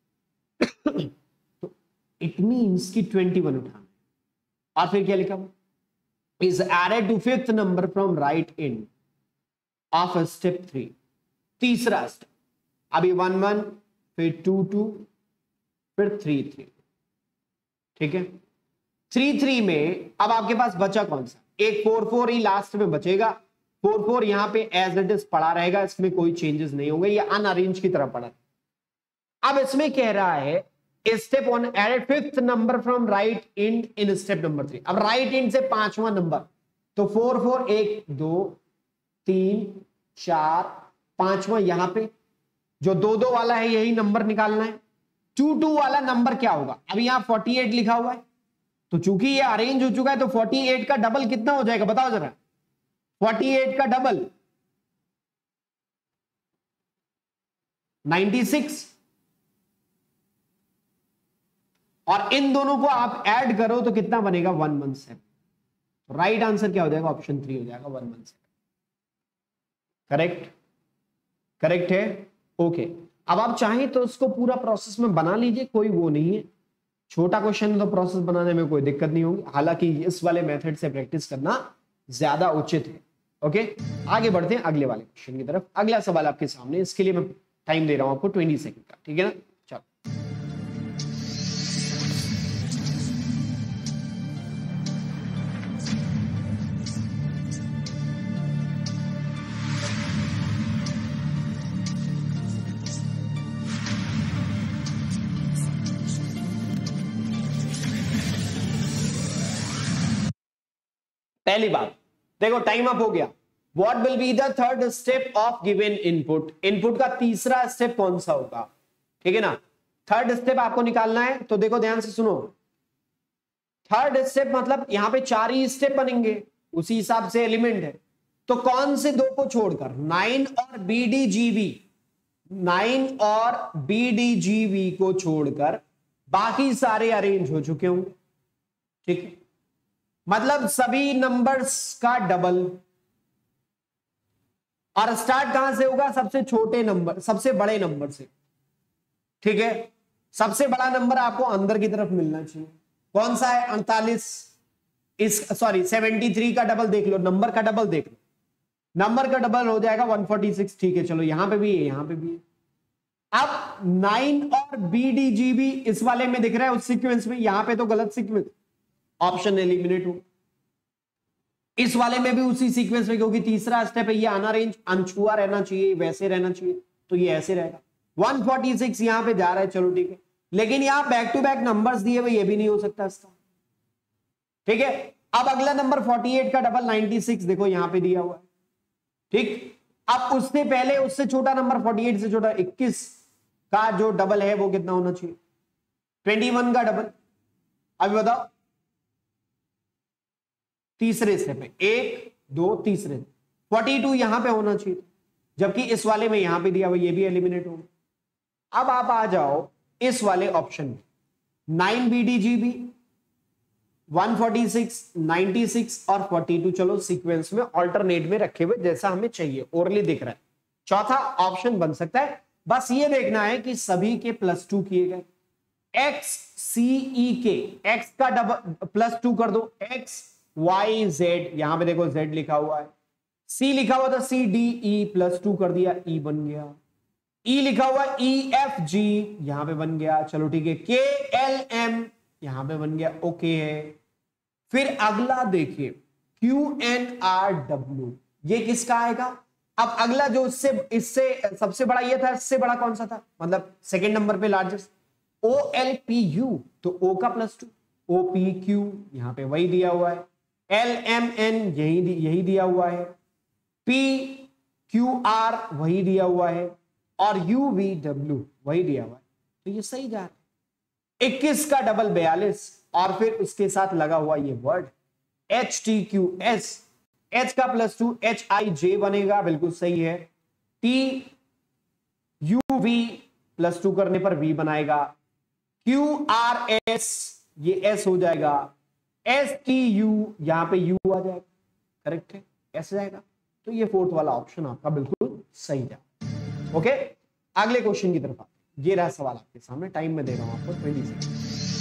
तो इट मींस कि 21 उठाना, और फिर क्या लिखा हुआ, is added to fifth number from right end of step 3, तीसरा स्टेप। अभी 1 1, फिर 2 2, फिर 3 3, ठीक है। 3 3 में अब आपके पास बचा कौन सा, एक 4 4 ही लास्ट में बचेगा, 4 4 यहां पे एज इट इज पड़ा रहेगा, इसमें कोई चेंजेस नहीं होंगे, ये अनअरेंज की तरह पड़ा। अब इसमें कह रहा है step 1 added fifth number from right end in step number 3। अब राइट एंड से पांचवा नंबर, तो 4 4, 1 2 3 4, पांचवा यहां पे जो 2 2 वाला है यही नंबर निकालना है। 2 2 वाला नंबर क्या होगा, अब यहां 48 लिखा हुआ है, तो चूंकि ये अरेंज हो चुका है तो 48 का डबल कितना हो जाएगा बताओ जरा, 48 का डबल 96, और इन दोनों को आप ऐड करो तो कितना बनेगा 117। राइट आंसर क्या हो जाएगा, ऑप्शन 3 हो जाएगा 117। करेक्ट, करेक्ट है, ओके। अब आप चाहें तो इसको पूरा प्रोसेस में बना लीजिए, कोई वो नहीं है, छोटा क्वेश्चन है तो प्रोसेस बनाने में कोई दिक्कत नहीं होगी, हालांकि इस वाले मेथड से प्रैक्टिस करना ज्यादा उचित है। ओके, आगे बढ़ते हैं अगले वाले क्वेश्चन की तरफ। अगला सवाल आपके सामने, इसके लिए मैं टाइम दे रहा हूं आपको 20 सेकंड का, ठीक है ना। चलो, पहली बात देखो, टाइम अप हो गया। What will be the third step of given input, input का तीसरा स्टेप कौन सा होगा, ठीक है ना। थर्ड स्टेप आपको निकालना है, तो देखो ध्यान से सुनो, थर्ड स्टेप मतलब यहां पे 4 ही स्टेप बनेंगे, उसी हिसाब से एलिमेंट है, तो कौन से 2 को छोड़कर 9 और BDGB, 9 और BDGB को छोड़कर बाकी सारे अरेंज हो चुके होंगे, ठीक है। मतलब सभी नंबर्स का डबल, और स्टार्ट कहां से होगा, सबसे छोटे नंबर, सबसे बड़े नंबर से, ठीक है। सबसे बड़ा नंबर आपको अंदर की तरफ मिलना चाहिए, कौन सा है 48, इस सॉरी 73 का डबल देख लो, नंबर का डबल देख लो, नंबर का डबल हो जाएगा 146, ठीक है। चलो यहां पे भी है, यहां पे भी है। अब 9 और BDGB इस वाले में दिख रहा है उस सीक्वेंस में, यहां पे तो गलत सीक्वेंस, ऑप्शन एलिमिनेट हो। इस वाले में भी उसी सीक्वेंस में, क्योंकि तीसरा स्टेप है, ये अनअरेंज, अनछुआ रहना चाहिए, वैसे रहना चाहिए, तो ये ऐसे रहेगा। 146 यहां पे जा रहा है, चलो ठीक है, लेकिन यहां बैक टू बैक नंबर्स दिए हुए, ये भी नहीं हो सकता इसका, ठीक है। अब अगला नंबर 48 का डबल 96, देखो यहां पे दिया हुआ है, ठीक। अब उससे पहले उससे छोटा नंबर 48 से छोटा 21 का जो डबल है वो कितना होना चाहिए, 21 का डबल। अभी बताओ तीसरे स्टेप पे 1 2 तीसरे 42 यहां पे होना चाहिए, जबकि इस वाले में यहां पे दिया हुआ, ये भी एलिमिनेट होगा। अब आप आ जाओ इस वाले ऑप्शन में, 9 BDGB, 146, 96 और 42, चलो सीक्वेंस में ऑल्टरनेट में रखे हुए जैसा हमें चाहिए, ओरली दिख रहा है, चौथा ऑप्शन बन सकता है। बस ये देखना है कि सभी के +2 किए गए, एक्स सी ई के, एक्स का डबल +2 कर दो, एक्स वाई जेड, यहां पे देखो जेड लिखा हुआ है, सी लिखा हुआ था CDE, +2 कर दिया, ई बन गया, ई लिखा हुआ EFG यहां पे बन गया, चलो ठीक है, KLM यहां पे बन गया, ओके है। फिर अगला देखिए QNRW, ये किसका आएगा। अब अगला जो इससे सबसे बड़ा ये था, इससे बड़ा कौन सा था, मतलब सेकंड नंबर पे लार्जेस्ट, OLPU, तो O का +2, OPQ यहां पे वही दिया हुआ है, LMN यही दिया हुआ है, PQR वही दिया हुआ है, और UVW वही दिया हुआ है, तो ये सही जा रहा है। 21 का डबल 42 और फिर उसके साथ लगा हुआ ये वर्ड HTQS, H का +2 HIJ बनेगा, बिल्कुल सही है। TUV +2 करने पर V बनाएगा। QRS ये S हो जाएगा। STU यहां पे U आ जाएगा, करेक्ट है, S जाएगा। तो ये फोर्थ वाला ऑप्शन आपका बिल्कुल सही है। ओके, अगले क्वेश्चन की तरफ ये रहा सवाल आपके सामने। टाइम में दे रहा हूं आपको 20 second.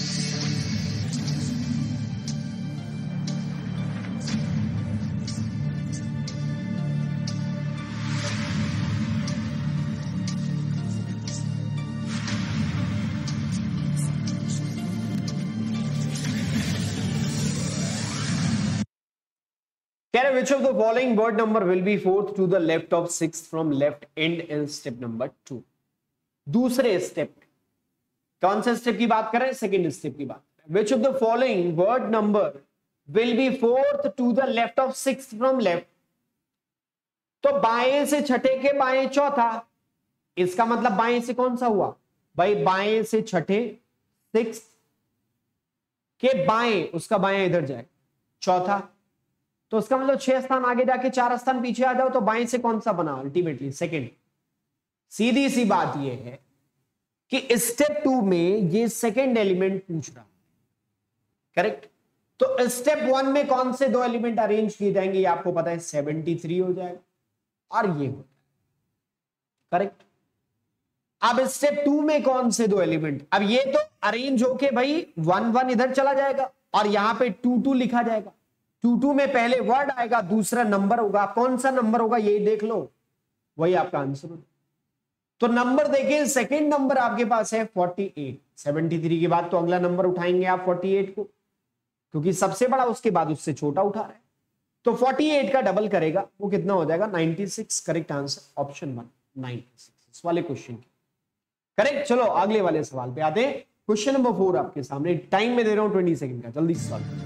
Which of the following word number will be fourth to the left of sixth from left end in step number 2? दूसरे स्टेप, कौन से स्टेप की बात करें? सेकेंड स्टेप की बात करें। Which of the following word number will be fourth to the left of sixth from left? तो बाएं से छठे के बाएं चौथा, इसका मतलब बाएं से कौन सा हुआ भाई? बाएं से छठे सिक्स के बाएं, उसका बाएं इधर जाए चौथा, तो उसका मतलब 6 स्थान आगे जाके 4 स्थान पीछे आ जाओ, तो बाएं से कौन सा बना? Ultimately second. सीधी सी बात यह है कि स्टेप 2 में ये सेकंड एलिमेंट पूछ रहा है, करेक्ट। तो स्टेप 1 में कौन से दो एलिमेंट अरेंज किए जाएंगे? ये आपको पता है 73 हो जाएगा और ये होता है, करेक्ट। अब स्टेप 2 में कौन से दो एलिमेंट? अब ये तो अरेंज होके भाई 1 1 इधर चला जाएगा और यहां पे 2 2 लिखा जाएगा। 2 2 में पहले वर्ड आएगा, दूसरा नंबर होगा। कौन सा नंबर होगा ये देख लो, वही आपका आंसर होगा। तो नंबर देखिए, सेकंड नंबर आपके पास है 48। 73 के बाद तो अगला नंबर उठाएंगे आप 48 को, क्योंकि सबसे बड़ा उसके बाद उससे छोटा उठा रहा है। तो 48 का डबल करेगा, वो कितना हो जाएगा? 96। करेक्ट आंसर ऑप्शन 1 96 इस वाले क्वेश्चन की, करेक्ट। चलो अगले वाले सवाल पे आते हैं। क्वेश्चन नंबर 4 आपके सामने, टाइम में दे रहा हूं 20 सेकंड का, जल्दी से सॉल्व।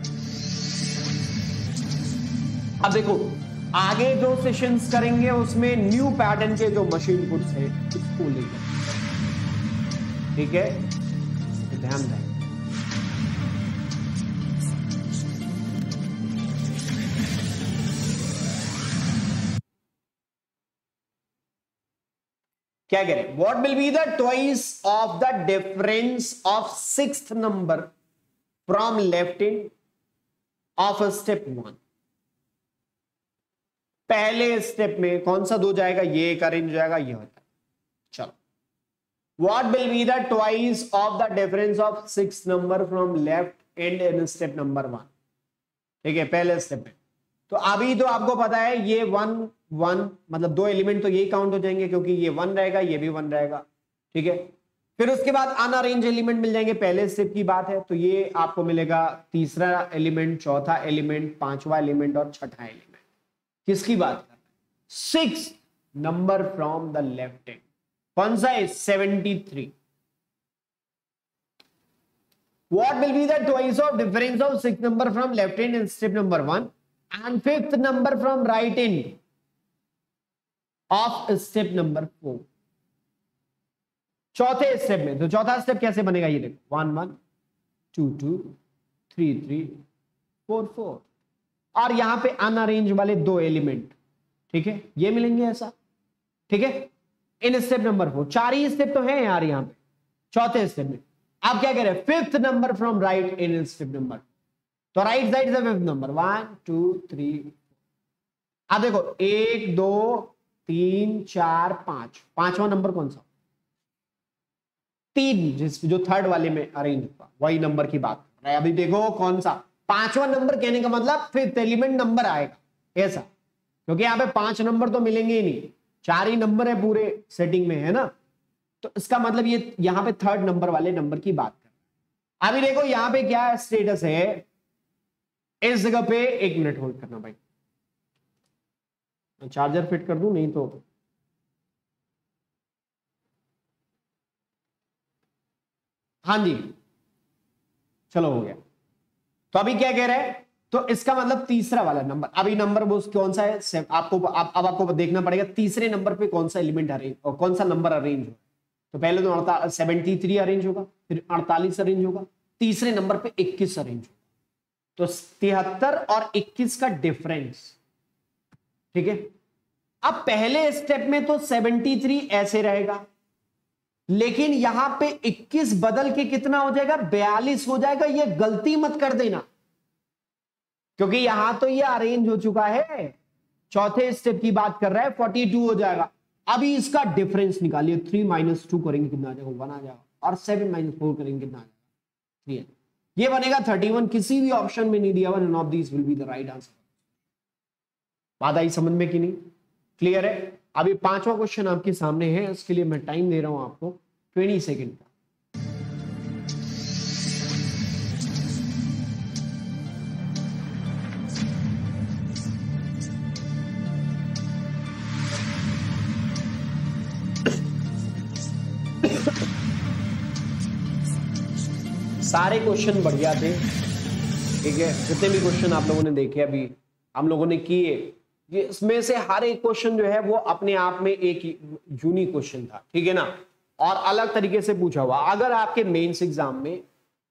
अब देखो आगे जो सेशंस करेंगे उसमें न्यू पैटर्न के जो मशीन पुट्स है उसको लेकर, ठीक है, तो ध्यान दें। क्या कह रहे? What will be the twice of the difference of sixth number from left end of step 1? पहले स्टेप में कौन सा दो जाएगा? ये एक अरेंज हो जाएगा, ये होता है। चलो, what will be the twice of the difference of six number from left end in step number 1? ठीक है, पहले स्टेप में। तो अभी तो आपको पता है ये 1 1 मतलब दो एलिमेंट तो यही काउंट हो जाएंगे, क्योंकि ये 1 रहेगा, ये भी 1 रहेगा, ठीक है। फिर उसके बाद अनअरेंज एलिमेंट मिल जाएंगे, पहले स्टेप की बात है। तो ये आपको मिलेगा तीसरा एलिमेंट, चौथा एलिमेंट, पांचवा एलिमेंट और छठा एलिमेंट। किसकी बात कर रहे हैं? 6 number from the left hand. कौन सा है? 73। What will be the twice of difference of 6 number from left hand in step number 1 and 5th number from right hand of step number 4? चौथे स्टेप में, तो चौथा स्टेप कैसे बनेगा? ये देखो 1 1 2 2 3 3 4 4 और यहां पे अनअरेंज वाले दो एलिमेंट, ठीक है, ये मिलेंगे ऐसा, ठीक है, इन स्टेप नंबर 4। 4 ही स्टेप तो है यार यहां पे चौथे स्टेप में। आप क्या कह रहे हैं? 5th number from right in step number, तो राइट साइड से 5th नंबर 1 2 3। अब देखो 1 2 3 4 5, पांचवा नंबर कौन सा? 3, जो थर्ड वाले में अरेंज हुआ, वही नंबर की बात कर रहा है। अभी देखो कौन सा पांचवा नंबर, कहने का मतलब 5th एलिमेंट नंबर आएगा ऐसा, क्योंकि यहां पे 5 नंबर तो मिलेंगे ही नहीं, 4 ही नंबर है पूरे सेटिंग में, है ना। तो इसका मतलब ये यहां पे थर्ड नंबर वाले नंबर की बात कर रहा है। अभी देखो यहां पे क्या स्टेटस है, इस जगह पे 1 मिनट होल्ड करना भाई, चार्जर फिट कर दूं, नहीं तो हाँ जी चलो हो गया। तो अभी क्या कह रहा है? तो इसका मतलब तीसरा वाला नंबर, अभी नंबर वो कौन सा है आपको अब आपको देखना पड़ेगा तीसरे नंबर पे कौन सा एलिमेंट अरेंज और कौन सा नंबर अरेंज हो। तो पहले तो 73 अरेंज होगा, फिर 48 अरेंज होगा, तीसरे नंबर पे 21 अरेंज होगा। तो 73 और 21 का डिफरेंस, ठीक है। अब पहले स्टेप में तो 73 ऐसे रहेगा, लेकिन यहां पे 21 बदल के कितना हो जाएगा, 42 हो जाएगा। ये गलती मत कर देना, क्योंकि यहां तो ये अरेंज हो चुका है, चौथे स्टेप की बात कर रहा है, 42 हो जाएगा। अभी इसका डिफरेंस निकालिए, 3 - 2 करेंगे कितना आ जाएगा, 1 आ जाएगा, और 7 - 4 करेंगे कितना आ जाएगा, 3। ये बनेगा 31। किसी भी ऑप्शन में नहीं दिया हुआ, none of these will be the right answer. बात आई समझ में कि नहीं? क्लियर है? अभी पांचवा क्वेश्चन आपके सामने है, इसके लिए मैं टाइम दे रहा हूं आपको 20 सेकेंड का। सारे क्वेश्चन बढ़िया थे, ठीक है। जितने भी क्वेश्चन आप लोगों ने देखे अभी हम लोगों ने किए, ये इसमें से हर एक क्वेश्चन जो है वो अपने आप में एक यूनिक क्वेश्चन था, ठीक है ना, और अलग तरीके से पूछा हुआ। अगर आपके मेंस एग्जाम में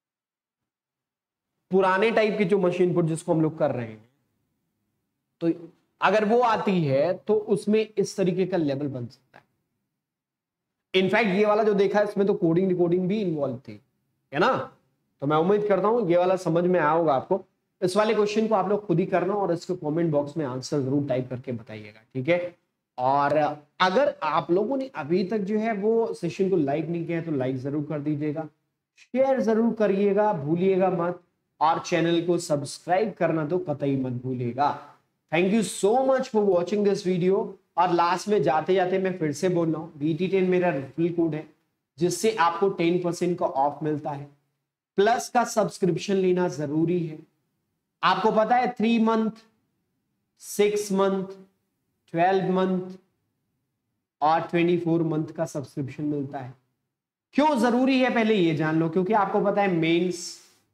पुराने टाइप की जो मशीन पुट जिसको हम लोग कर रहे हैं, तो अगर वो आती है तो उसमें इस तरीके का लेवल बन सकता है। इनफैक्ट ये वाला जो देखा है इसमें तो कोडिंग रिकॉर्डिंग भी इन्वॉल्व थी, है ना। तो मैं उम्मीद करता हूं ये वाला समझ में आया होगा आपको। इस वाले क्वेश्चन को आप लोग खुद ही करना और इसको कमेंट बॉक्स में आंसर जरूर टाइप करके बताइएगा, ठीक है। और अगर आप लोगों ने अभी तक जो है वो सेशन को लाइक नहीं किया है तो लाइक जरूर कर दीजिएगा, शेयर जरूर करिएगा, भूलिएगा मत, और चैनल को सब्सक्राइब करना तो कतई मत भूलिएगा। Thank you so much for watching this video. और लास्ट में जाते जाते मैं फिर से बोल रहा हूँ, BT10 मेरा रेफरल कोड है जिससे आपको 10% का ऑफ मिलता है, प्लस का सब्सक्रिप्शन लेना जरूरी है। आपको पता है 3 मंथ, 6 मंथ, 12 मंथ और 24 मंथ का सब्सक्रिप्शन मिलता है। क्यों जरूरी है पहले ये जान लो, क्योंकि आपको पता है मेंस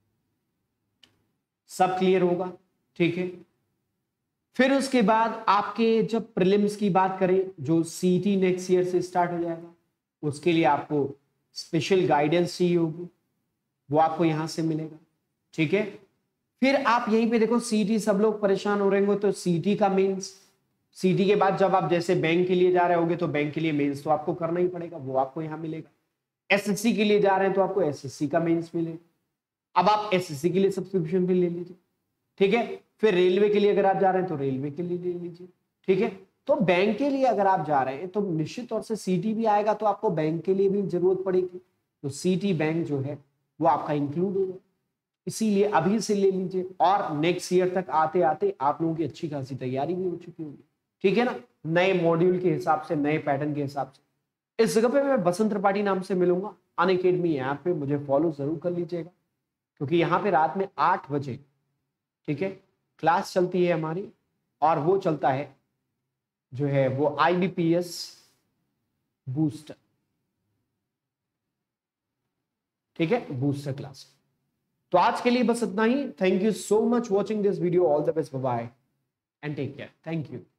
सब क्लियर होगा, ठीक है। फिर उसके बाद आपके जब प्रीलिम्स की बात करें, जो CET नेक्स्ट ईयर से स्टार्ट हो जाएगा, उसके लिए आपको स्पेशल गाइडेंस चाहिए होगी, वो आपको यहां से मिलेगा, ठीक है। फिर आप यहीं पे देखो CET सब लोग परेशान हो रहे होंगे, तो CET का मेंस, CET के बाद जब आप जैसे बैंक के लिए जा रहे होगे तो बैंक के लिए मेंस तो आपको करना ही पड़ेगा, वो आपको यहां मिलेगा। SSC के लिए जा रहे हैं तो आपको SSC का मेंस मिलेगा। अब आप SSC के लिए सब्सक्रिप्शन भी ले लीजिए, ठीक है। फिर रेलवे के लिए अगर आप जा रहे हैं तो रेलवे के लिए ले लीजिए, ठीक है। तो बैंक के लिए अगर आप जा रहे हैं तो निश्चित तौर से CET भी आएगा, तो आपको बैंक के लिए भी जरूरत पड़ेगी, तो CET बैंक जो है वो आपका इंक्लूड होगा। इसीलिए अभी से ले लीजिए, और नेक्स्ट ईयर तक आते आते आप लोगों की अच्छी खासी तैयारी भी हो चुकी होगी, ठीक है ना, नए मॉड्यूल के हिसाब से, नए पैटर्न के हिसाब से। इस जगह पे मैं बसंत त्रिपाठी नाम से मिलूंगा, अनअकैडमी ऐप पे मुझे फॉलो जरूर कर लीजिएगा, क्योंकि यहाँ पे रात में 8 बजे, ठीक है, क्लास चलती है हमारी, और वो चलता है जो है वो IBPS बूस्टर, ठीक है, बूस्टर क्लास। तो आज के लिए बस इतना ही। Thank you so much watching this video. All the best, bye and take care. Thank you.